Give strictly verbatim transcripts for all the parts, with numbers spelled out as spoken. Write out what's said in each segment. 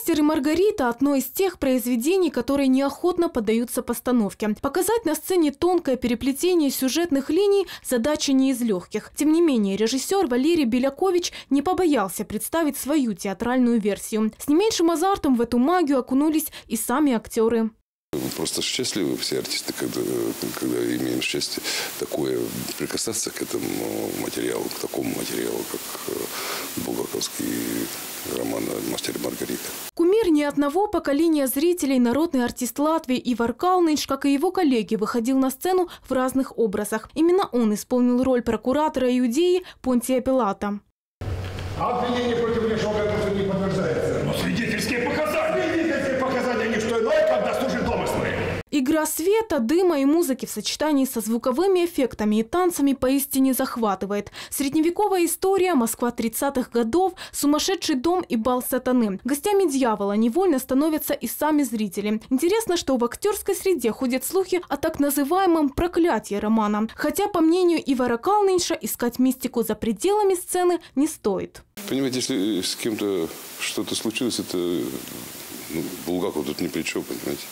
«Мастер и Маргарита» – одно из тех произведений, которые неохотно поддаются постановке. Показать на сцене тонкое переплетение сюжетных линий – задача не из легких. Тем не менее, режиссер Валерий Белякович не побоялся представить свою театральную версию. С не меньшим азартом в эту магию окунулись и сами актеры. Мы просто счастливы все артисты, когда, когда имеем счастье такое прикасаться к этому материалу, к такому материалу, как булгаковский роман «Мастер и Маргарита». Кумир ни одного поколения зрителей, народный артист Латвии Ивар Калнинш, как и его коллеги, выходил на сцену в разных образах. Именно он исполнил роль прокуратора Иудеи Понтия Пилата. Обвинение против Лешога не подтверждается. Но свидетельские показания! Свидетельские показания не что иное, как досужие домыслы. Игра света, дыма и музыки в сочетании со звуковыми эффектами и танцами поистине захватывает. Средневековая история, Москва тридцатых годов, сумасшедший дом и бал сатаны. Гостями дьявола невольно становятся и сами зрители. Интересно, что в актерской среде ходят слухи о так называемом проклятии романа. Хотя, по мнению Ивара Калнинша, искать мистику за пределами сцены не стоит. Понимаете, если с кем-то что-то случилось, это ну, Булгаков тут ни при чем, понимаете.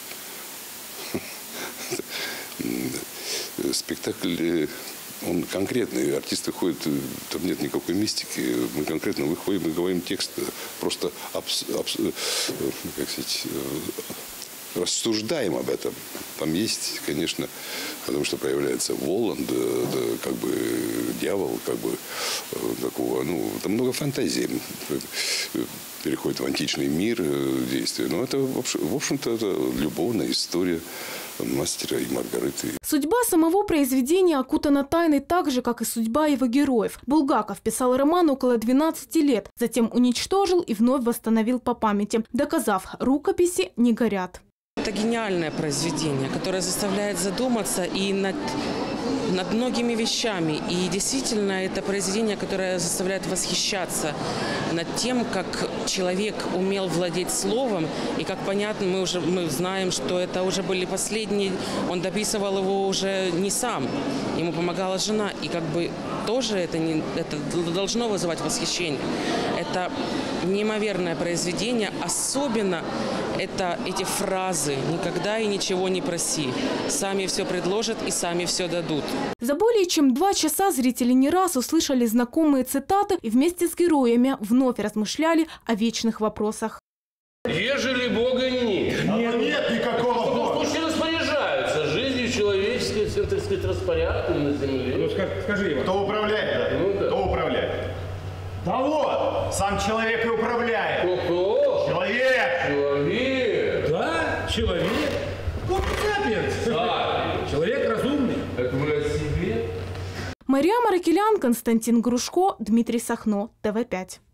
Спектакль, он конкретный, артисты ходят, там нет никакой мистики, мы конкретно выходим и говорим текст, просто абс, абс, как сказать, рассуждаем об этом. Там есть, конечно, потому что появляется Воланд, да, как бы дьявол, как бы такого, ну, там много фантазий. Переходит в античный мир действия. Но это, в общем-то, это любовная история «Мастера и Маргариты». Судьба самого произведения окутана тайной так же, как и судьба его героев. Булгаков писал роман около двенадцати лет, затем уничтожил и вновь восстановил по памяти, доказав, рукописи не горят. Это гениальное произведение, которое заставляет задуматься и над, над многими вещами. И действительно, это произведение, которое заставляет восхищаться над тем, как человек умел владеть словом. И, как понятно, мы уже мы знаем, что это уже были последние, он дописывал его уже не сам, ему помогала жена. И как бы тоже это, не, это должно вызывать восхищение. Это неимоверное произведение, особенно это эти фразы «никогда и ничего не проси», «сами все предложат и сами все дадут». За более чем два часа зрители не раз услышали знакомые цитаты и вместе с героями вновь размышляли о вечных вопросах. Ежели Бога нет, Нет, нет никакого Бога. Пусть распоряжаются жизнью человеческой, так сказать, распорядком на земле. Ну скажи, Иван. Кто управляет? Да? Ну, да. Кто управляет? Да вот, сам человек и управляет. Кто? Человек! Человек! Да, человек. Вот сапиенс. Да. Человек разумный. Это вы о себе? Мария Маракелян, Константин Грушко, Дмитрий Сахно, тэ вэ пять.